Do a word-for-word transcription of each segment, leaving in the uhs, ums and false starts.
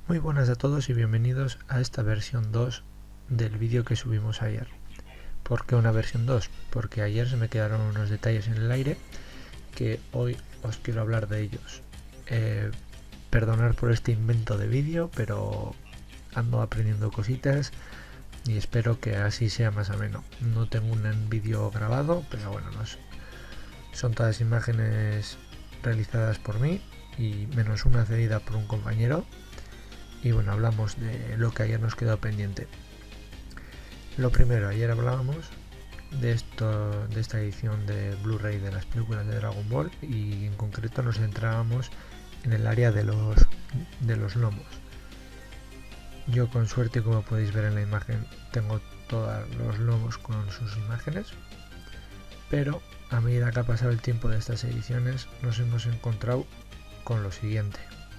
Muy buenas a todos y bienvenidos a esta versión dos del vídeo que subimos ayer. ¿Por qué una versión dos? Porque ayer se me quedaron unos detalles en el aire que hoy os quiero hablar de ellos. Eh, perdonar por este invento de vídeo, pero ando aprendiendo cositas y espero que así sea más ameno. No tengo un vídeo grabado, pero bueno, no sé. Son todas imágenes realizadas por mí y menos una cedida por un compañero. Y bueno, hablamos de lo que ayer nos quedó pendiente. Lo primero, ayer hablábamos de esto, de esta edición de Blu-ray de las películas de Dragon Ball, y en concreto nos centrábamos en el área de los de los lomos. Yo, con suerte, como podéis ver en la imagen, tengo todos los lomos con sus imágenes, pero a medida que ha pasado el tiempo de estas ediciones nos hemos encontrado con lo siguiente.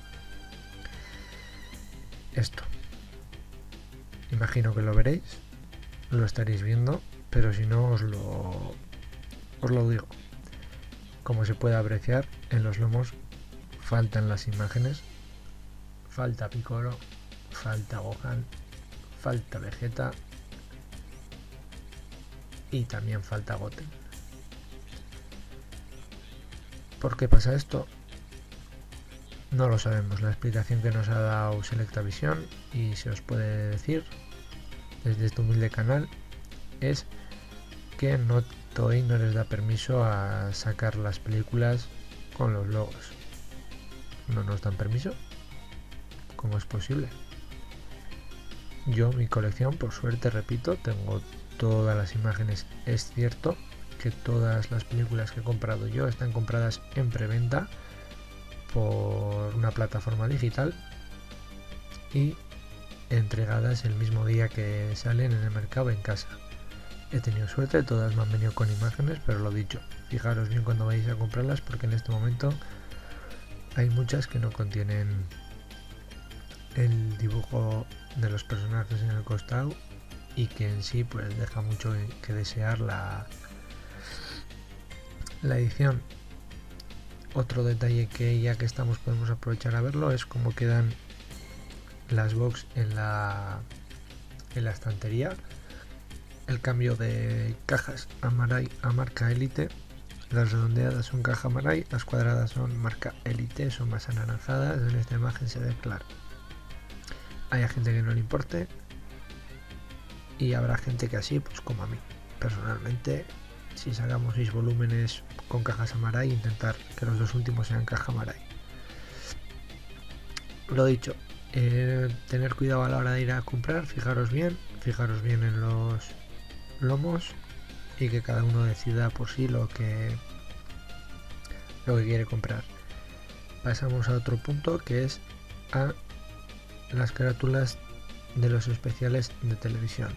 Esto. Imagino que lo veréis, lo estaréis viendo, pero si no os lo, os lo digo. Como se puede apreciar, en los lomos faltan las imágenes, falta Piccolo, falta Gohan, falta Vegeta y también falta Goten. ¿Por qué pasa esto? No lo sabemos. La explicación que nos ha dado Selectavision, y se os puede decir desde este humilde canal, es que no Toei no les da permiso a sacar las películas con los logos. ¿No nos dan permiso? ¿Cómo es posible? Yo, mi colección, por suerte, repito, tengo todas las imágenes. Es cierto que todas las películas que he comprado yo están compradas en preventa por una plataforma digital y entregadas el mismo día que salen en el mercado en casa. He tenido suerte, todas me han venido con imágenes, pero lo dicho, fijaros bien cuando vais a comprarlas, porque en este momento hay muchas que no contienen el dibujo de los personajes en el costado y que en sí pues deja mucho que desear la, la edición. Otro detalle que, ya que estamos, podemos aprovechar a verlo es cómo quedan las box en la, en la estantería. El cambio de cajas a, Marai, a marca Elite. Las redondeadas son caja Marai, las cuadradas son marca Elite, son más anaranjadas. En esta imagen se ve claro. Hay gente que no le importe y habrá gente que así, pues como a mí. Personalmente, si sacamos seis volúmenes con cajas Amarai, intentar que los dos últimos sean caja Amarai. Lo dicho, eh, tener cuidado a la hora de ir a comprar, fijaros bien, fijaros bien en los lomos y que cada uno decida por sí lo que lo que quiere comprar. Pasamos a otro punto, que es a las carátulas de los especiales de televisión.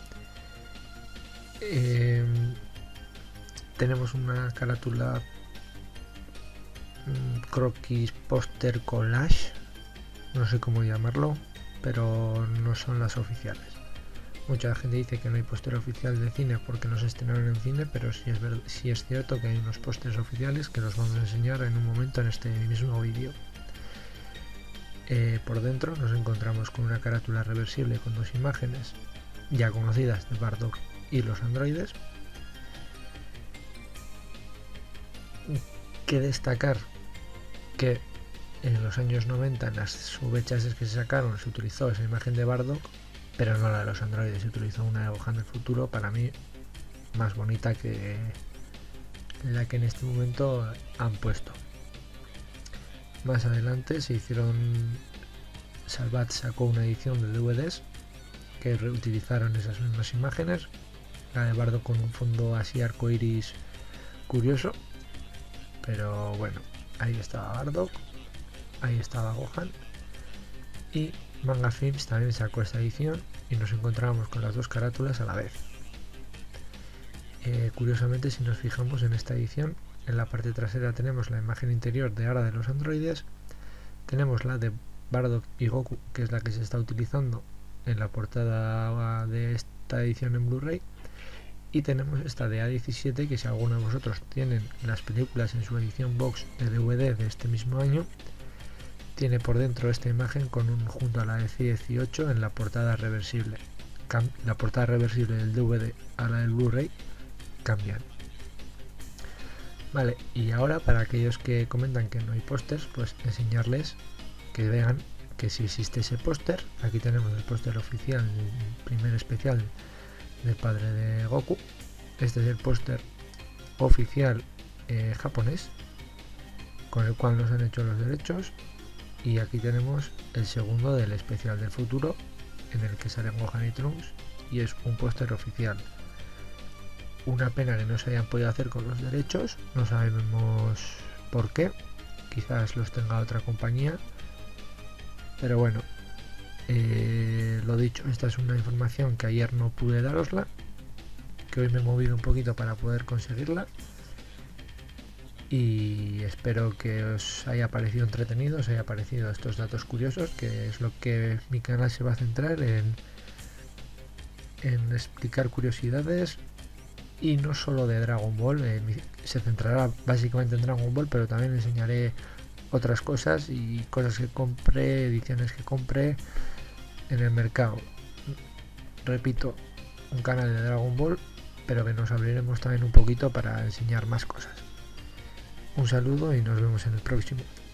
Eh, tenemos una carátula um, croquis, póster, collage, no sé cómo llamarlo, pero no son las oficiales. Mucha gente dice que no hay póster oficial de cine porque no se estrenaron en cine, pero sí es, sí es cierto que hay unos pósters oficiales que los vamos a enseñar en un momento en este mismo vídeo. Eh, por dentro nos encontramos con una carátula reversible con dos imágenes ya conocidas de Bardock y los androides. Que destacar que en los años noventa, en las V H S que se sacaron, se utilizó esa imagen de Bardock, pero no la de los androides. Se utilizó una de Gohan del futuro, para mí más bonita que la que en este momento han puesto. Más adelante se hicieron, Salvat sacó una edición de D V Ds que reutilizaron esas mismas imágenes, la de Bardock con un fondo así arcoiris curioso, pero bueno, ahí estaba Bardock, ahí estaba Gohan, y Manga Films también sacó esta edición y nos encontramos con las dos carátulas a la vez. Eh, curiosamente, si nos fijamos en esta edición, en la parte trasera tenemos la imagen interior de Ara de los androides, tenemos la de Bardock y Goku, que es la que se está utilizando en la portada de esta edición en Blu-ray, y tenemos esta de A diecisiete, que si alguno de vosotros tienen las películas en su edición box de D V D de este mismo año, tiene por dentro esta imagen con un junto a la de C dieciocho en la portada reversible. Cam la portada reversible del D V D a la del Blu-ray cambian. Vale, y ahora para aquellos que comentan que no hay pósters, pues enseñarles que vean que si existe ese póster. Aquí tenemos el póster oficial del primer especial del padre de Goku. Este es el póster oficial eh, japonés, con el cual nos han hecho los derechos. Y aquí tenemos el segundo del especial del futuro, en el que salen Gohan y Trunks, y es un póster oficial. Una pena que no se hayan podido hacer con los derechos, no sabemos por qué, quizás los tenga otra compañía, pero bueno, eh, lo dicho, esta es una información que ayer no pude darosla, que hoy me he movido un poquito para poder conseguirla, y espero que os haya parecido entretenido, os haya parecido estos datos curiosos, que es lo que mi canal se va a centrar en, en explicar curiosidades. Y no solo de Dragon Ball, eh, se centrará básicamente en Dragon Ball, pero también enseñaré otras cosas y cosas que compré, ediciones que compré en el mercado. Repito, un canal de Dragon Ball, pero que nos abriremos también un poquito para enseñar más cosas. Un saludo y nos vemos en el próximo.